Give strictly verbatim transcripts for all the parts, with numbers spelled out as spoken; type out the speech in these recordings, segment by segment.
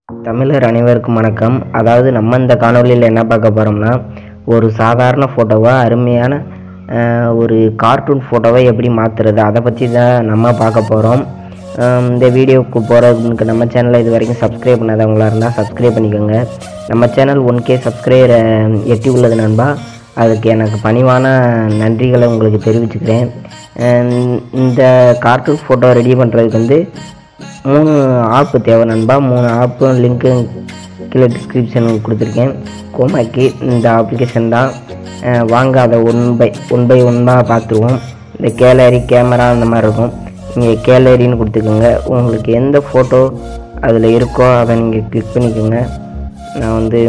தமிழர் அனைவருக்கும் வணக்கம். அதாவது நம்ம இந்த காணொலியில் என்ன பார்க்க போகிறோம்னா, ஒரு சாதாரண ஃபோட்டோவை அருமையான ஒரு கார்ட்டூன் ஃபோட்டோவை எப்படி மாற்றுறது அதை பற்றி தான் நம்ம பார்க்க போகிறோம். இந்த வீடியோவுக்கு போகிறதுக்கு நம்ம சேனலை இது வரைக்கும் சப்ஸ்கிரைப் பண்ணாதவங்களாக இருந்தால் சப்ஸ்கிரைப் பண்ணிக்கோங்க. நம்ம சேனல் ஒன் கே சப்ஸ்கிரைபர் எட்டி உள்ளது நண்பா. அதுக்கு எனக்கு பணிவான நன்றிகளை உங்களுக்கு தெரிவிச்சுக்கிறேன். இந்த கார்ட்டூன் ஃபோட்டோ ரெடி பண்ணுறதுக்கு வந்து மூணு ஆப்பு தேவை நண்பா. மூணு ஆப்பு லிங்க்கு கீழே டிஸ்கிரிப்ஷனுக்கு கொடுத்துருக்கேன். கோமாக்கி இந்த அப்ளிகேஷன் தான். வாங்க அதை ஒன் பை ஒன் பை ஒன்னாக பார்த்துருவோம். இந்த கேலரி கேமரா அந்த மாதிரி இருக்கும். நீங்கள் கேலரின்னு கொடுத்துக்கோங்க. உங்களுக்கு எந்த ஃபோட்டோ அதில் இருக்கோ அதை நீங்கள் கிளிக் பண்ணிக்கோங்க. நான் வந்து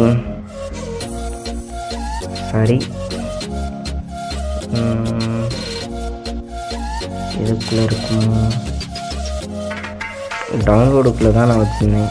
சாரி இதுக்குள்ளே இருக்கும் டவுன்லோடுக்குள்ளே தான் நான் வச்சுருந்தேன்.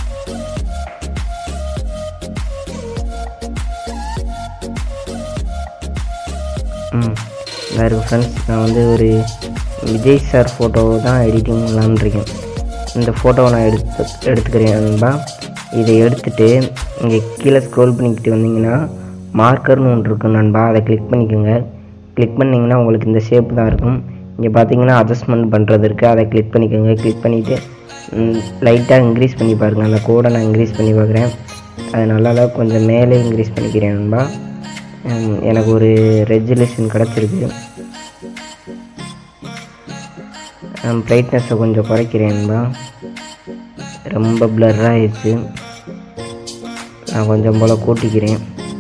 ம் வேறு ஃப்ரெண்ட்ஸ், நான் வந்து ஒரு விஜய் சார் ஃபோட்டோவை தான் எடிட்டிங் பண்ணலான்னு இருக்கேன். இந்த ஃபோட்டோவை நான் எடுத்து எடுத்துக்கிறேன் நண்பா. இதை எடுத்துகிட்டு இங்கே கீழே ஸ்க்ரோல் பண்ணிக்கிட்டு வந்தீங்கன்னா மார்க்கர்னு ஒன்று இருக்கும் நண்பா. அதை கிளிக் பண்ணிக்கோங்க. கிளிக் பண்ணிங்கன்னா உங்களுக்கு இந்த ஷேப் தான் இருக்கும். இங்கே பார்த்தீங்கன்னா அட்ஜஸ்ட்மெண்ட் பண்ணுறது இருக்குது. அதை கிளிக் பண்ணிக்கோங்க. கிளிக் பண்ணிவிட்டு லைட்டாக இன்க்ரீஸ் பண்ணி பாருங்கள். அந்த கோடை நான் இன்க்ரீஸ் பண்ணி பார்க்குறேன். அது நல்லா கொஞ்சம் மேலே இன்க்ரீஸ் பண்ணிக்கிறேன் நண்பா. எனக்கு ஒரு ரெஜுலேஷன் கிடச்சிருக்கு. பிரைட்னஸை கொஞ்சம் குறைக்கிறேன் நண்பா. ரொம்ப பிளர்ராக ஆயிடுச்சு. நான் கொஞ்சம் போல் கூட்டிக்கிறேன்.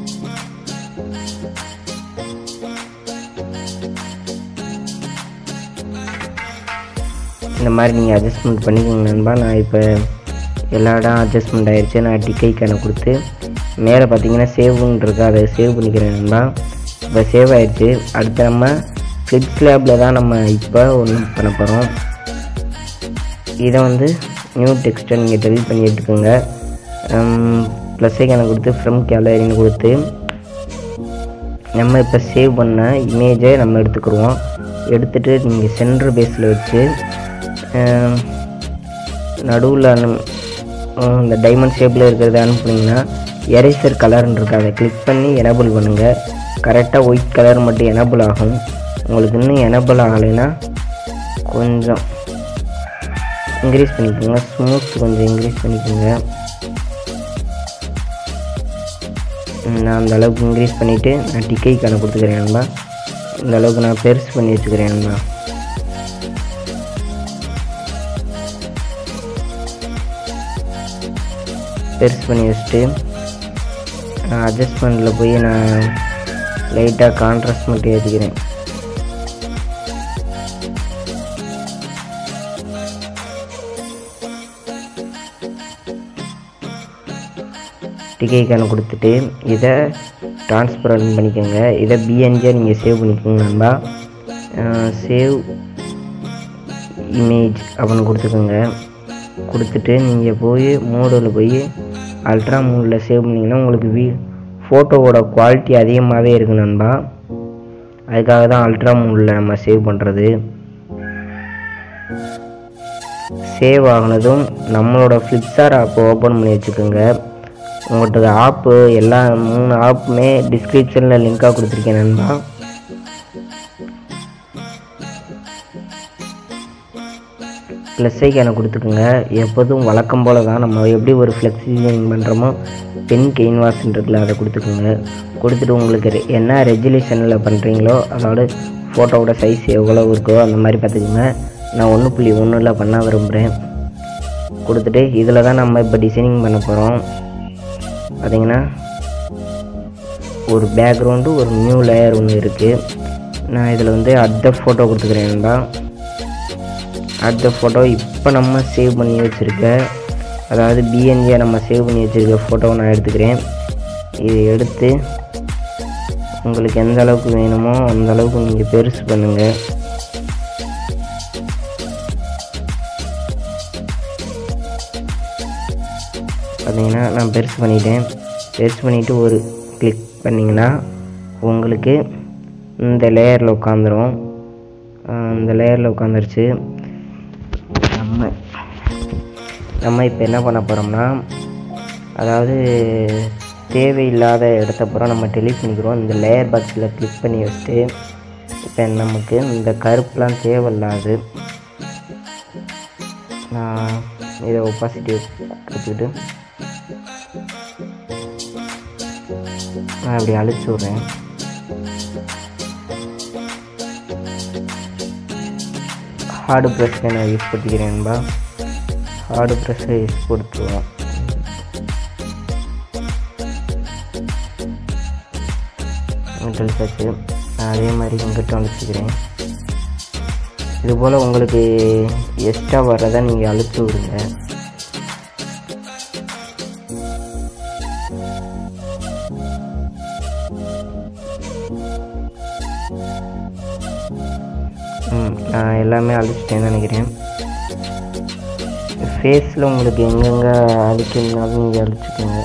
இந்த மாதிரி நீங்கள் அட்ஜஸ்ட்மெண்ட் பண்ணிக்கோங்க நண்பா. நான் இப்போ எல்லா இடம் அட்ஜஸ்ட்மெண்ட் ஆகிடுச்சு. நான் டிக்கைக்கான கொடுத்து மேலே பார்த்தீங்கன்னா சேவ்னு இருக்கு. அதை சேவ் பண்ணிக்கிறேன் நண்பா. இப்போ சேவ் ஆகிடுச்சு. அடுத்து நம்ம ஃப்ளிப் ஸ்லாப்பில் தான் நம்ம இப்போ ஒன்று பண்ண போகிறோம். இதை வந்து நியூ டெக்ஸ்ட்டை நீங்கள் டெலிட் பண்ணி எடுத்துக்கோங்க. ப்ளஸ் ஐக்கான கொடுத்து ஃப்ரம் கேலரின்னு கொடுத்து நம்ம இப்போ சேவ் பண்ண இமேஜை நம்ம எடுத்துக்கிடுவோம். எடுத்துகிட்டு நீங்கள் சென்டர் பேஸில் வச்சு நடுவில் அனு இந்த டைமண்ட் ஷேப்பில் இருக்கிறத அனுப்புனீங்கன்னா எரேசர் கலர்னு இருக்குது. அதை கிளிக் பண்ணி எனேபிள் பண்ணுங்கள். கரெக்டாக ஒயிட் கலர் மட்டும் எனேபிள் ஆகும். உங்களுக்கு இன்னும் எனேபிள் ஆகலைன்னா கொஞ்சம் இன்க்ரீஸ் பண்ணிக்கோங்க. ஸ்மூத் கொஞ்சம் இன்க்ரீஸ் பண்ணிக்கோங்க. நான் அந்த அளவுக்கு இன்க்ரீஸ் பண்ணிவிட்டு நான் டிக்கைக்கான கொடுத்துக்கிறேன் நண்பா. இந்த அளவுக்கு நான் பெருசு பண்ணி வச்சுக்கிறேன் நண்பா. பெருசு பண்ணி வச்சுட்டு அட்ஜஸ்ட்மெண்ட்டில் போய் நான் லைட்டாக கான்ட்ராஸ்ட் மட்டும் ஏற்றிக்கிறேன். டிக்கைக்கான கொடுத்துட்டு இதை ட்ரான்ஸ்பரண்ட் பண்ணிக்கோங்க. இதை பிஎன்ஜியாக நீங்கள் சேவ் பண்ணிக்கோங்க நண்பா. சேவ் இமேஜ் அப்படின்னு கொடுத்துக்கோங்க. கொடுத்துட்டு நீங்கள் போய் மோடில் போய் அல்ட்ரா மோடில் சேவ் பண்ணிங்கன்னா உங்களுக்கு வீ ஃபோட்டோவோட குவாலிட்டி அதிகமாகவே இருக்குது நண்பா. அதுக்காக தான் அல்ட்ரா மோடில் நம்ம சேவ் பண்ணுறது. சேவ் ஆகினதும் நம்மளோட ஃப்ளிப்கார்ட் ஆப்பை ஓப்பன் பண்ணி வச்சுக்கோங்க. உங்கள்கிட்ட ஆப்பு எல்லா மூணு ஆப்புமே டிஸ்கிரிப்ஷனில் லிங்காக கொடுத்துருக்கேன் நண்பா. ப்ளஸ் ஐக்கான கொடுத்துக்குங்க. எப்போதும் வழக்கம் போல் தான் நம்ம எப்படி ஒரு ஃப்ளெக்ஸ் டிசைன் பண்ணுறோமோ பென் கேன்வாஸ்ன்றதுல அதை கொடுத்துக்குங்க. கொடுத்துட்டு உங்களுக்கு என்ன ரெஜுலேஷனில் பண்ணுறீங்களோ அதோட ஃபோட்டோவோட சைஸ் எவ்வளோ இருக்கோ அந்த மாதிரி பார்த்துக்குங்க. நான் ஒன்று புள்ளி ஒன்றில் பண்ண விரும்புகிறேன். கொடுத்துட்டு இதில் தான் நம்ம இப்போ டிசைனிங் பண்ண போகிறோம். பார்த்திங்கன்னா ஒரு பேக்ரவுண்டு ஒரு நியூ லேயர் ஒன்று இருக்குது. நான் இதில் வந்து அடுத்த ஃபோட்டோ கொடுத்துக்கிறேன்டா. அடுத்த ஃபோட்டோ இப்போ நம்ம சேவ் பண்ணி வச்சுருக்க, அதாவது பிஎன்ஜியை நம்ம சேவ் பண்ணி வச்சுருக்க ஃபோட்டோவை நான் எடுத்துக்கிறேன். இதை எடுத்து உங்களுக்கு எந்த அளவுக்கு வேணுமோ அந்த அளவுக்கு நீங்கள் பெருசு பண்ணுங்கள். பார்த்தீங்கன்னா நான் பெருசு பண்ணிட்டேன். பெருசு பண்ணிவிட்டு ஒரு கிளிக் பண்ணிங்கன்னா உங்களுக்கு இந்த லேயரில் உட்காந்துரும். இந்த லேயரில் உட்காந்துருச்சு. நம்ம நம்ம இப்போ என்ன பண்ண போகிறோம்னா அதாவது தேவையில்லாத இடத்த பூரா நம்ம டெலீட் பண்ணிக்கிறோம். இந்த லேயர் பாக்ஸில் கிளிக் பண்ணி வச்சுட்டு இப்போ நமக்கு இந்த கருப்புலாம் தேவையில்லாது. நான் இதை ஒப்பாசிட்டி கொடுத்துக்கிட்டு நான் இப்படி அழிச்சு விட்றேன். ஹார்டு ப்ரெஷ்ஷை நான் யூஸ் பண்ணிக்கிறேன்பா. ஹார்டு ப்ரெஷ்ஷை யூஸ் கொடுத்துருவோம். அழிச்சாச்சு. நான் அதே மாதிரி இங்கிட்ட அழிச்சிக்கிறேன். இதுபோல் உங்களுக்கு எக்ஸ்ட்ரா வர்றதை நீங்கள் அழிச்சு விடுங்க. ம் நான் எல்லாமே அழிச்சிட்டேன்னு நினைக்கிறேன். ஃபேஸில் உங்களுக்கு எங்கெங்கே அழிக்கணுனாலும் நீங்கள் அழிச்சுக்கோங்க.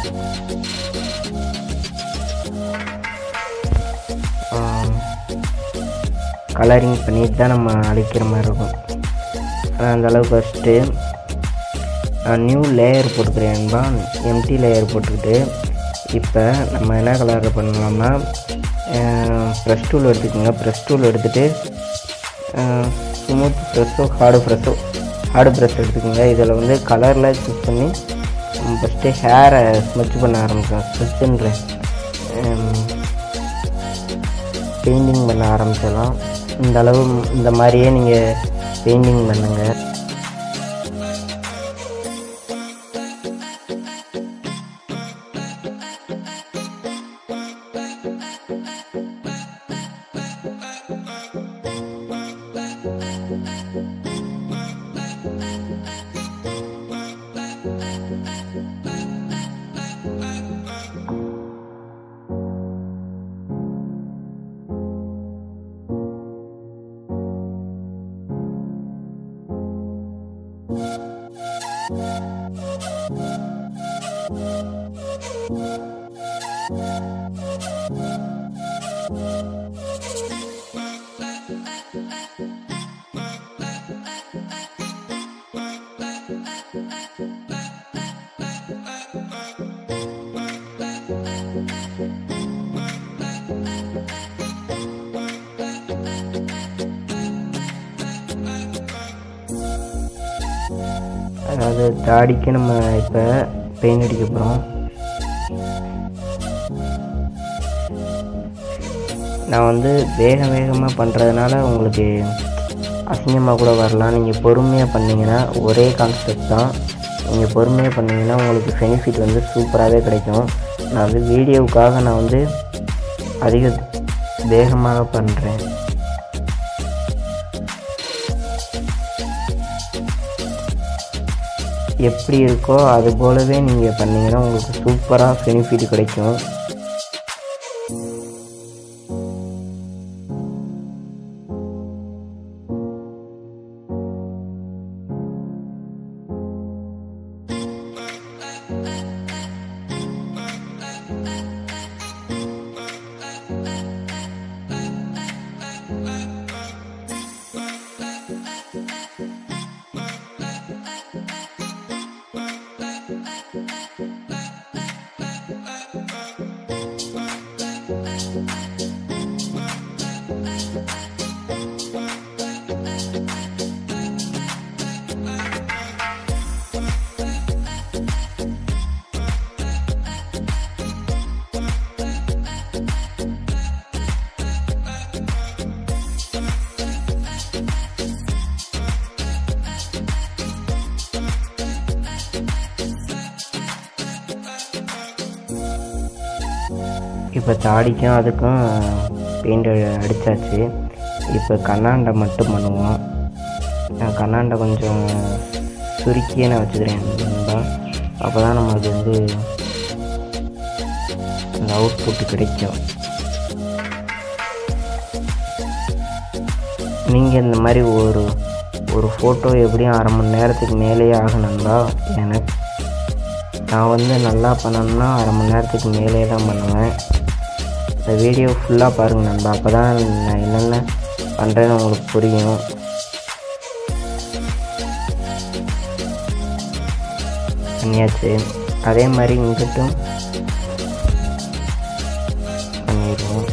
கலரிங் பண்ணிட்டு தான் நம்ம அழிக்கிற மாதிரி இருக்கும். அந்தளவுக்கு ஃபஸ்ட்டு நான் நியூ லேயர் போட்டுக்கிறேன்பா. எம்டி லேயர் போட்டுக்கிட்டு இப்போ நம்ம என்ன கலர் பண்ணலாம்னா ப்ரெஸ் டூல் எடுத்துக்கோங்க. ப்ரெஸ் டூல் எடுத்துகிட்டு ஸ்மூத் ப்ரெஸ்ஸோ ஹார்டு ப்ரெஸ்ஸோ ஹார்டு ப்ரெஸ் எடுத்துக்கோங்க. இதில் வந்து கலரில் சூஸ் பண்ணி நம்ம ஃபஸ்ட்டு ஹேரை ஸ்மெச் பண்ண ஆரம்பிச்சோம். ஸ்மெச்சுன்றேன் பெயிண்டிங் பண்ண ஆரம்பிச்சிடலாம். இந்த அளவு இந்த மாதிரியே நீங்கள் பெயிண்டிங் பண்ணுங்கள். அதாவது தாடிக்கு நம்ம இப்போ பெயிண்ட் அடிக்க போகிறோம். நான் வந்து வேக வேகமாக பண்ணுறதுனால உங்களுக்கு அசிங்கமாக கூட வரலாம். நீங்கள் பொறுமையாக பண்ணிங்கன்னா ஒரே கான்செப்ட் தான். நீங்கள் பொறுமையாக பண்ணிங்கன்னா உங்களுக்கு பெனிஃபிட் வந்து சூப்பராகவே கிடைக்கும். நான் வந்து வீடியோவுக்காக நான் வந்து அதிக வேகமாக பண்ணுறேன். எப்படி இருக்கோ அது போலவே நீங்கள் பண்ணிங்கன்னா உங்களுக்கு சூப்பராக பெனிஃபிட் கிடைக்கும். இப்போ தாடிக்கும் அதுக்கும் பெயிண்ட் அடித்தாச்சு. இப்போ கண்ணாண்டை மட்டும் பண்ணுவோம். நான் கண்ணாண்டை கொஞ்சம் சுருக்கியே நான் வச்சுக்கிறேன் நண்பா. அப்போ தான் நமக்கு வந்து அந்த அவுட்புட் கிடைக்கும். நீங்கள் இந்த மாதிரி ஒரு ஒரு ஃபோட்டோ எப்படியும் அரை மணி நேரத்துக்கு மேலேயே ஆகணும்பா. எனக்கு நான் வந்து நல்லா பண்ணணும்னா அரை மணி நேரத்துக்கு மேலே தான் பண்ணுவேன். இந்த வீடியோ ஃபுல்லாக பாருங்கள் நண்பா. அப்போ தான் நான் என்னென்ன பண்ணுறேன்னு உங்களுக்கு புரியும். பண்ணியாச்சு. அதே மாதிரி இங்கிட்டும் பண்ணிடுவோம்.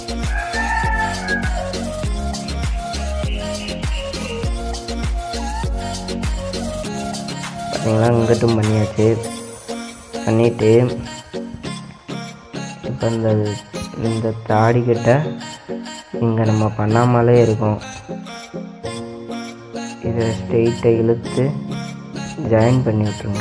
பார்த்தீங்களா, இங்கிட்டும் பண்ணியாச்சு. பண்ணிவிட்டு இப்போ இந்த இந்த தாடிக்கிட்ட இங்கே நம்ம பண்ணாமலே இருக்கும், இதை ஸ்ட்ரெயிட்டை இழுத்து ஜாயின் பண்ணி விட்டுருங்க.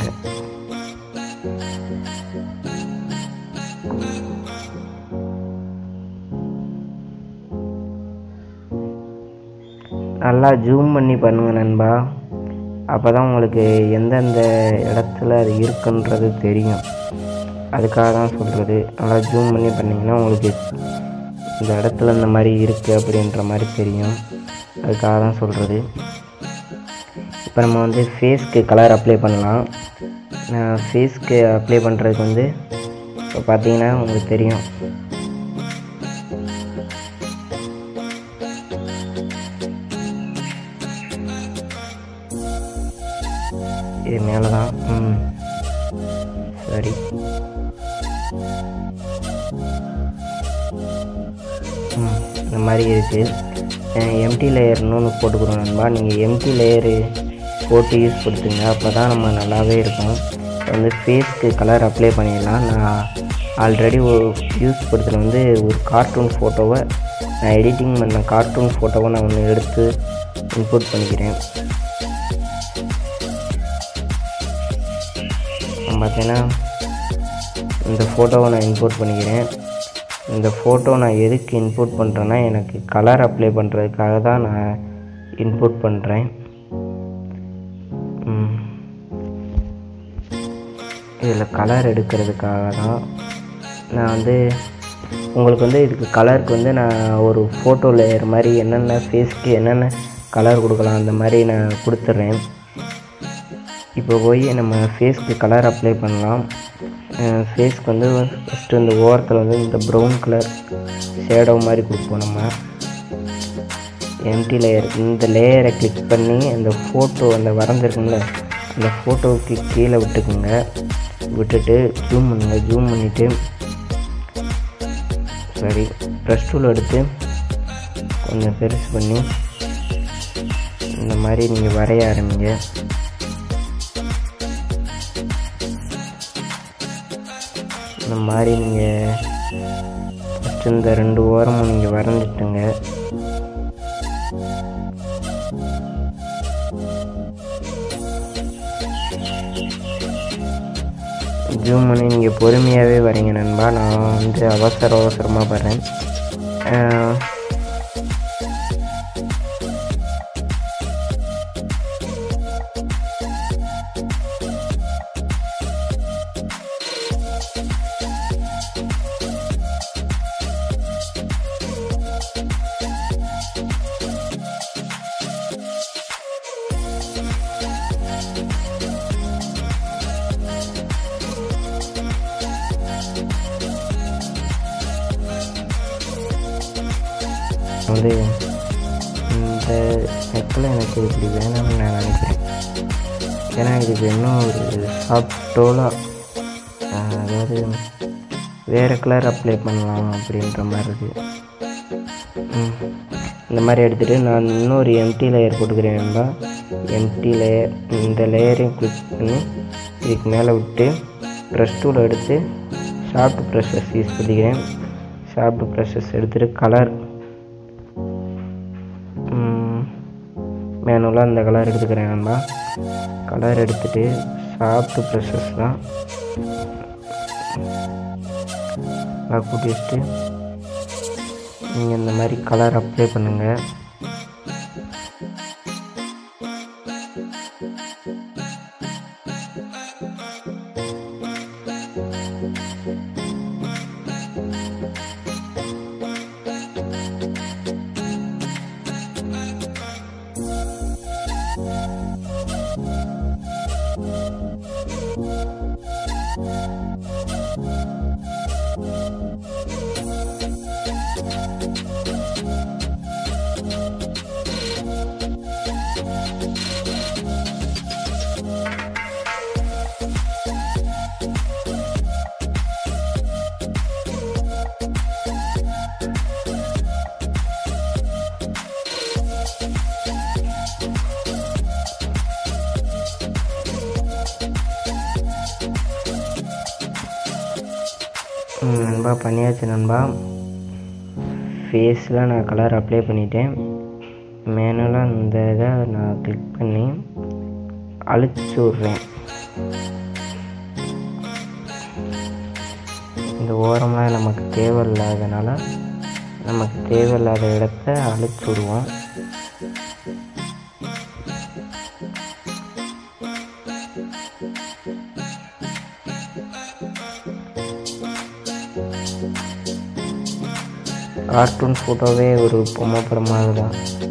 நல்லா ஜூம் பண்ணி பண்ணுங்க நண்பா, அப்போ தான் உங்களுக்கு எந்தெந்த இடத்துல அது இருக்குன்றது தெரியும். அதுக்காக தான் சொல்கிறது. நல்லா ஜூம் பண்ணி பண்ணிங்கன்னா உங்களுக்கு இந்த இடத்துல இந்த மாதிரி இருக்குது அப்படின்ற மாதிரி தெரியும். அதுக்காக தான் சொல்கிறது. இப்போ நம்ம வந்து ஃபேஸ்க்கு கலர் அப்ளை பண்ணலாம். ஃபேஸ்க்கு அப்ளை பண்ணுறதுக்கு வந்து இப்போ பார்த்தீங்கன்னா உங்களுக்கு தெரியும், இது மேலே தான். ம் சரி, ம் இந்த மாதிரி இருக்குது. எம்டி லேயர்னு ஒன்று போட்டுக்கிறோம் நண்பா. நீங்கள் எம்டி லேயரு போட்டு யூஸ் கொடுத்துங்க, அப்போ தான் நம்ம நல்லாவே இருக்கும். வந்து ஃபேஸ்க்கு கலர் அப்ளை பண்ணிடலாம். நான் ஆல்ரெடி யூஸ் கொடுத்தது வந்து ஒரு கார்ட்டூன் ஃபோட்டோவை, நான் எடிட்டிங் பண்ண கார்ட்டூன் ஃபோட்டோவை நான் ஒன்று எடுத்து இன்புட் பண்ணிக்கிறேன். பார்த்தீங்கன்னா இந்த ஃபோட்டோவை நான் இன்புட் பண்ணிக்கிறேன். இந்த ஃபோட்டோ நான் எதுக்கு இன்புட் பண்ணுறேன்னா, எனக்கு கலர் அப்ளை பண்ணுறதுக்காக தான் நான் இன்புட் பண்ணுறேன். இதில் கலர் எடுக்கிறதுக்காக தான் நான் வந்து உங்களுக்கு வந்து இதுக்கு கலருக்கு வந்து நான் ஒரு ஃபோட்டோ லேயர் மாதிரி என்னென்ன ஃபேஸ்க்கு என்னென்ன கலர் கொடுக்கலாம் அந்த மாதிரி நான் கொடுத்துட்றேன். இப்போ போய் நம்ம ஃபேஸ்க்கு கலர் அப்ளை பண்ணலாம். ஃபேஸ்க்கு வந்து ஃபஸ்ட்டு இந்த ஓரத்தில் வந்து இந்த ப்ரௌன் கலர் ஷேடோ மாதிரி கொடுப்போம். நம்ம எம்டி லேயர், இந்த லேயரை கிளிக் பண்ணி அந்த ஃபோட்டோ அந்த வரைஞ்சிருக்குங்கள அந்த ஃபோட்டோவுக்கு கீழே விட்டுக்குங்க. விட்டுட்டு ஜூம் பண்ணுங்க. ஜூம் பண்ணிவிட்டு சரி ப்ரஷ் டூல் எடுத்து கொஞ்சம் பெருசு பண்ணி இந்த மாதிரி நீங்கள் வரைய ஆரம்பிங்க. இந்த மாதிரி நீங்கள் ஃபஸ்ட்டு இந்த ரெண்டு ஓரமும் நீங்கள் வரைஞ்சிட்டுங்க. ஜூம் பண்ணி நீங்கள் பொறுமையாகவே வரீங்க நண்பா. நான் வந்து அவசர அவசரமாக வரேன். வந்து இந்த நெக்கில் எனக்கு இப்படி வேணும்னு நான் நினைக்கிறேன். ஏன்னா இதுக்கு இன்னும் ஒரு சாஃப்டோலாக, அதாவது வேறு கலர் அப்ளை பண்ணலாம் அப்படின்ற மாதிரி இருக்குது. இந்த மாதிரி எடுத்துகிட்டு நான் இன்னொரு எம்டி லேயர் போட்டுக்கிறேன்னா, எம்டி லேயர் இந்த லேயரையும் கிளிக் பண்ணி இதுக்கு மேலே விட்டு ப்ரஷ் டூல் எடுத்து ஷார்ப்ட் ப்ரஷஸ் யூஸ் பண்ணிக்கிறேன். ஷார்ப்ட் ப்ரஷஸ் எடுத்துகிட்டு கலர் மேனுவலாக இந்த கலர் எடுத்துக்கிறேன். நம்ம கலர் எடுத்துகிட்டு ஷார்ப்ட் ப்ரஷஸ் தான் கூட்டி வச்சுட்டு நீங்கள் இந்த மாதிரி கலர் அப்ளை பண்ணுங்கள். நண்பா பண்ணியாச்சு நண்பா. ஃபேஸில் நான் கலர் அப்ளை பண்ணிட்டேன். மேனுவலாக இந்த இதை நான் கிளிக் பண்ணி அழிச்சு விட்றேன். இந்த ஓரம்லாம் நமக்கு தேவையில்லாதனால நமக்கு தேவையில்லாத இடத்த அழிச்சு விடுவோம். கார்ட்டூன் ஃபோட்டோவே ஒரு பொம்மை படமாக தான்.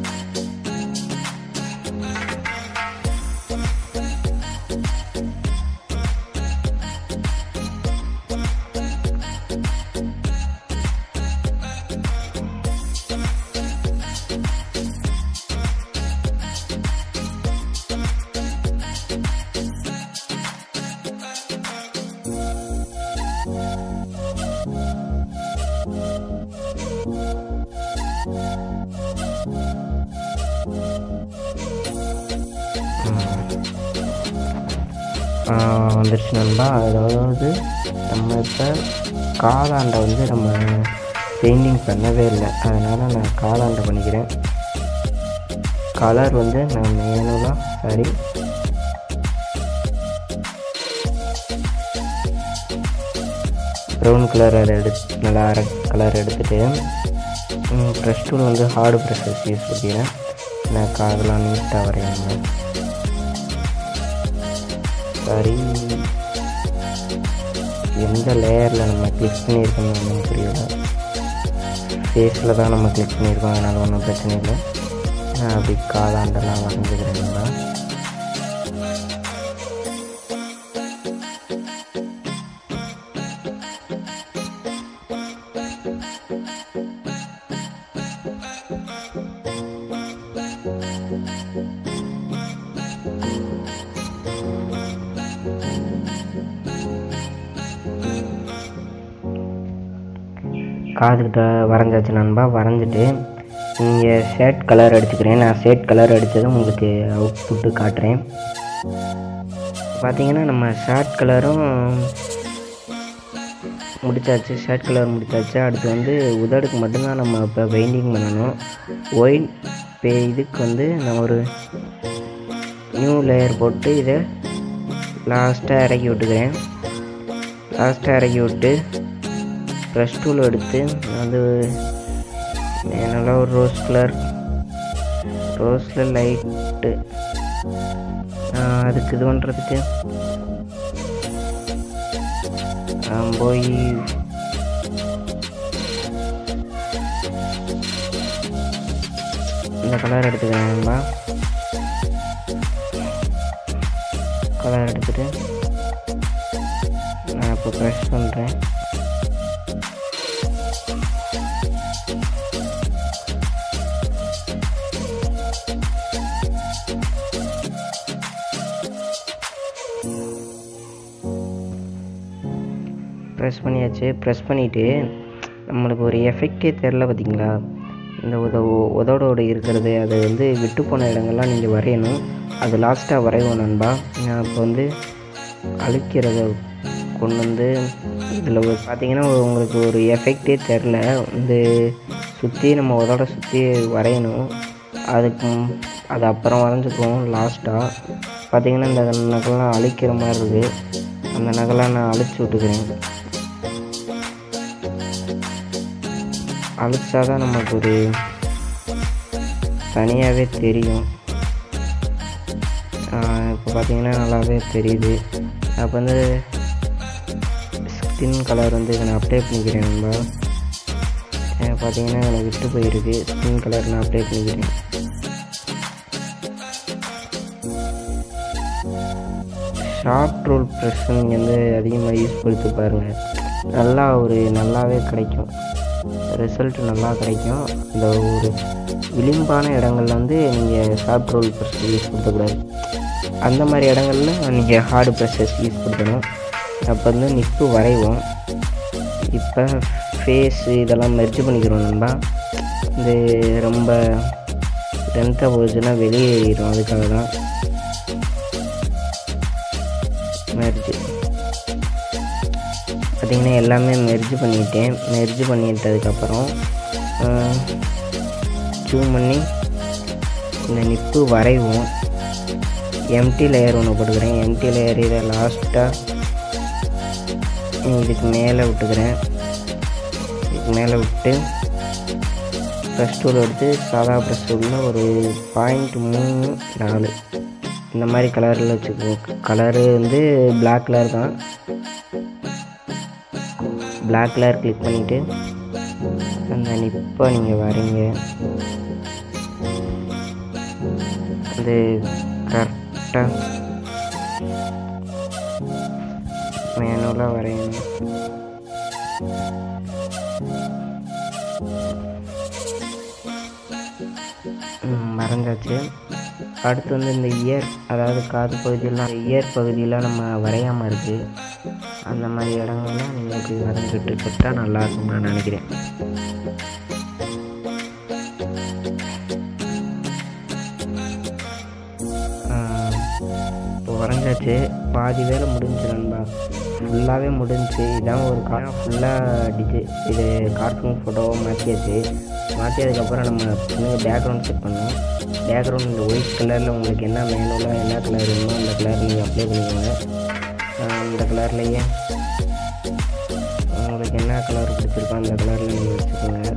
வந்துருச்சு நண்பா. அதாவது நம்ம இப்போ காலாண்டை வந்து நம்ம பெயிண்டிங் பண்ணவே இல்லை, அதனால் நான் காலாண்டை பண்ணிக்கிறேன். கலர் வந்து நான் மேனுவலாக சாரி ப்ரௌன் கலர் அதை எடுத்து நல்லா அரை கலர் எடுத்துகிட்டு ப்ரெஷ் டூல் வந்து ஹார்டு ப்ரெஷஸ் யூஸ் பண்ணிக்கிறேன். நான் காதெல்லாம் நீட்டாக வரையணும். சாரி எந்த லேயரில் நம்ம கிளிக் பண்ணியிருக்கோம்னு ஒன்றும் புரியல. ஃபேஸில் தான் நம்ம கிளிக் பண்ணியிருக்கோம், அதனால் ஒன்றும் பிரச்சனை இல்லை. நான் அப்படி காலாண்டெல்லாம் வரைஞ்சிக்கிறேன். காதுகிட்ட வரைஞ்சாச்சு நண்பா. வரைஞ்சிட்டு இங்கே ஷேட் கலர் அடிச்சுக்கிறேன். நான் ஷேட் கலர் அடித்ததும் உங்களுக்கு அவுட்புட்டு காட்டுறேன். பார்த்தீங்கன்னா நம்ம ஷேட் கலரும் முடித்தாச்சு. Shade colour முடித்தாச்சு. அடுத்து வந்து உதடுக்கு மட்டும்தான் நம்ம இப்போ பெயிண்டிங் பண்ணணும். ஒயிட் பே இதுக்கு வந்து நான் ஒரு நியூ லேயர் போட்டு இதை லாஸ்ட்டாக இறக்கி விட்டுக்கிறேன். லாஸ்ட்டாக இறக்கி விட்டு ப்ரெஷ் டூல் எடுத்து அது நல்லா ஒரு ரோஸ் கலர் ரோஸில் லைட்டு அதுக்கு இது பண்ணுறதுக்கு போய் இந்த கலர் எடுத்துக்கிறேன்பா. கலர் எடுத்துகிட்டு நான் இப்போ ப்ரெஷ் பண்ணுறேன். ப்ரெஸ் பண்ணியாச்சு. ப்ரெஸ் பண்ணிவிட்டு நம்மளுக்கு ஒரு எஃபெக்டே தெரில பார்த்தீங்களா, இந்த உத உதவோடு இருக்கிறது அதை வந்து விட்டு போன இடங்கள்லாம் நீங்கள் வரையணும். அது லாஸ்ட்டாக வரைவோம் நண்பா. நான் இப்போ வந்து அழிக்கிறத கொண்டு வந்து இதில் பார்த்தீங்கன்னா உங்களுக்கு ஒரு எஃபெக்டே தெரில. இந்த சுற்றி நம்ம உதவோட சுற்றி வரையணும். அதுக்கு அது அப்புறம் வரைஞ்சிக்குவோம். லாஸ்ட்டாக பார்த்தீங்கன்னா இந்த நகலாம் அழிக்கிற மாதிரி இருக்குது. அந்த நகலாம் நான் அழிச்சு விட்டுக்கிறேன். அழிச்சா தான் நமக்கு ஒரு தனியாகவே தெரியும். இப்போ பார்த்தீங்கன்னா நல்லாவே தெரியுது. அப்போ வந்து ஸ்கின் கலர் வந்து இதை நான் அப்ளை பண்ணிக்கிறேன். நம்ம பார்த்தீங்கன்னா எனக்கு விட்டு போயிருக்கு. ஸ்கின் கலர் நான் அப்ளை பண்ணிக்கிறேன். ஷார்ப் ரூல் ப்ரெஷ் நீங்கள் வந்து அதிகமாக யூஸ் கொடுத்து பாருங்கள். நல்லா ஒரு நல்லாவே கிடைக்கும், ரிசல்ட் நல்லா கிடைக்கும். இந்த ஒரு விளிம்பான இடங்களில் வந்து நீங்கள் ஷார்ப் ரோல் ப்ரெஷ் யூஸ் கொடுக்கக்கூடாது. அந்த மாதிரி இடங்களில் நீங்கள் ஹார்டு ப்ரெஷஸ் யூஸ் கொடுக்கணும். அப்போ வந்து நிப்பு வரைவோம். இப்போ ஃபேஸு இதெல்லாம் மெர்ஜ் பண்ணிக்கிறோம் நண்பா. இந்த ரொம்ப லென்த்தாக போச்சுன்னா வெளியேறிடும், அதுக்காக தான் மெர்ஜ். பார்த்திங்கன்னா எல்லாமே மெர்ஜ் பண்ணிட்டேன். மெர்ஜ் பண்ணிட்டதுக்கப்புறம் ஜூம் பண்ணி இந்த நிப்பு வரைவோம். எம்டி லேயர் ஒன்று போட்டுக்கிறேன். எம்டி லேயர் இதை லாஸ்ட்டாக இதுக்கு மேலே விட்டுக்கிறேன். இதுக்கு மேலே விட்டு ப்ரெஷ் டூல் எடுத்து சாதா ப்ரெஷ் டூலில் ஒரு பாயிண்ட் மூணு நாலு இந்த மாதிரி கலரில் வச்சுக்குவோம். கலரு வந்து பிளாக் கலர் தான். பிளாக் கலர் கிளிக் பண்ணிவிட்டு அந்த நிப்பை நீங்கள் வரைங்க. அது கரெக்டாக மேனுவலாக வரையணும். வரைஞ்சாச்சு. அடுத்து வந்து இந்த இயர், அதாவது காது பகுதியெல்லாம் இயர் பகுதியெலாம் நம்ம வரையாமல் இருக்குது. அந்த மாதிரி இடங்கள்லாம் நீங்கள் இப்படி வரைஞ்சிட்டு கொடுத்தா நல்லாயிருக்கும் நான் நினைக்கிறேன். இப்போ வரைஞ்சாச்சு. பாதி வேலை முடிஞ்சு நண்பா, ஃபுல்லாகவே முடிஞ்சு. இதான் ஒரு கா ஃபுல்லாக டிஜி இது கார்ட்டூன் ஃபோட்டோவை மாற்றியாச்சு. மாற்றியதுக்கப்புறம் நம்ம இன்னும் பேக்ரவுண்ட் செட் பண்ணோம். பேக்ரவுண்ட் இந்த ஒயிட் கலரில் உங்களுக்கு என்ன வேணும்ல, என்ன கலர் வேணுமோ அந்த கலர் நீங்கள் அப்ளை பண்ணிக்கோங்க. இந்த கலர்லேயே உங்களுக்கு என்ன கலர் பிடிச்சிருக்கோ அந்த கலரில் நீங்கள் வச்சுக்கோங்க.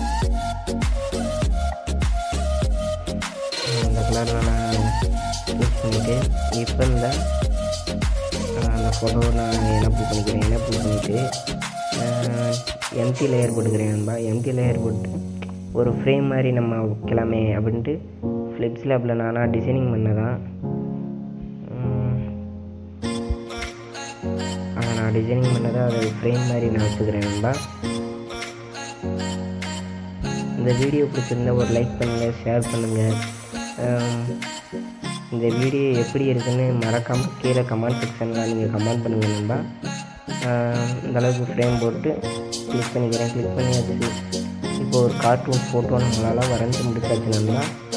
அந்த கலரில் நான் யூஸ் பண்ணிவிட்டு இப்போ இந்த அந்த ஃபோட்டோவை நான் எனப்பிள் பண்ணிக்கிறேன். எனப்பிள் பண்ணிவிட்டு எம்டி லேயர் போட்டுக்கிறேன் நண்பா. எம்டி லேயர் போட்டு ஒரு ஃப்ரேம் மாதிரி நம்ம வைக்கலாமே அப்படின்ட்டு ஃப்ளிப்ஸ் லேபில் நானாக டிசைனிங் பண்ணதான். அதை நான் டிசைனிங் பண்ணதை அதை ஃப்ரேம் மாதிரி நான் வச்சுக்கிறேன் நண்பா. இந்த வீடியோ பிடிச்சிருந்தா ஒரு லைக் பண்ணுங்கள், ஷேர் பண்ணுங்கள். இந்த வீடியோ எப்படி இருக்குன்னு மறக்காமல் கீழே கமெண்ட் செக்ஷனில் நீங்கள் கமெண்ட் பண்ணுங்கள் நண்பா. இந்தளவுக்கு ஃப்ரேம் போட்டு கிளிக் பண்ணிக்கிறேன். கிளிக் பண்ணியாச்சு. இப்போ ஒரு கார்ட்டூன் ஃபோட்டோ நம்மளால் வரைஞ்சி முடிச்சாச்சு நண்பா.